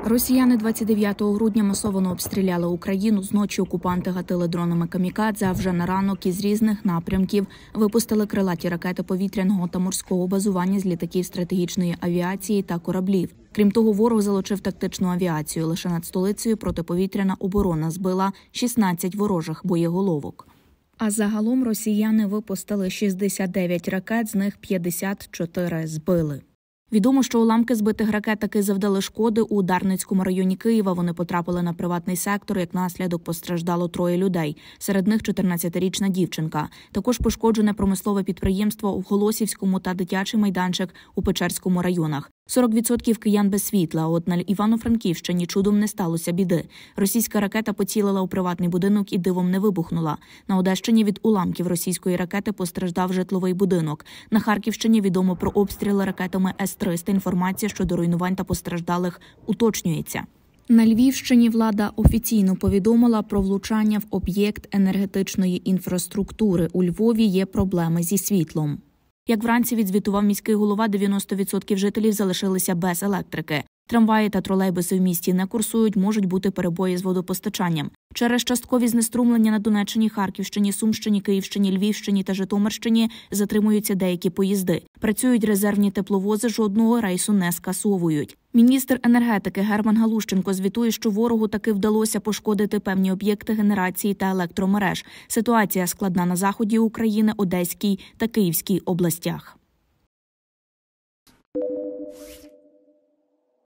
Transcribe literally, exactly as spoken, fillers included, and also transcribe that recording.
Росіяни двадцять дев'ятого грудня масово обстріляли Україну. Зночі окупанти гатили дронами камікадзе, а вже на ранок із різних напрямків випустили крилаті ракети повітряного та морського базування з літаків стратегічної авіації та кораблів. Крім того, ворог залучив тактичну авіацію. Лише над столицею протиповітряна оборона збила шістнадцять ворожих боєголовок. А загалом росіяни випустили шістдесят дев'ять ракет, з них п'ятдесят чотири збили. Відомо, що уламки збитих ракет таки завдали шкоди у Дарницькому районі Києва. Вони потрапили на приватний сектор, як наслідок постраждало троє людей. Серед них чотирнадцятирічна дівчинка. Також пошкоджене промислове підприємство в Голосівському та дитячий майданчик у Печерському районах. сорок відсотків киян без світла, а от на Івано-Франківщині чудом не сталося біди. Російська ракета поцілила у приватний будинок і дивом не вибухнула. На Одещині від уламків російської ракети постраждав житловий будинок. На Харківщині відомо про обстріли ракетами С триста. Інформація щодо руйнувань та постраждалих уточнюється. На Львівщині влада офіційно повідомила про влучання в об'єкт енергетичної інфраструктури. У Львові є проблеми зі світлом. Як вранці відзвітував міський голова, дев'яносто відсотків жителів залишилися без електрики. Трамваї та тролейбуси в місті не курсують, можуть бути перебої з водопостачанням. Через часткові знеструмлення на Донеччині, Харківщині, Сумщині, Київщині, Львівщині та Житомирщині затримуються деякі поїзди. Працюють резервні тепловози, жодного рейсу не скасовують. Міністр енергетики Герман Галущенко звітує, що ворогу таки вдалося пошкодити певні об'єкти генерації та електромереж. Ситуація складна на заході України, Одеській та Київській областях.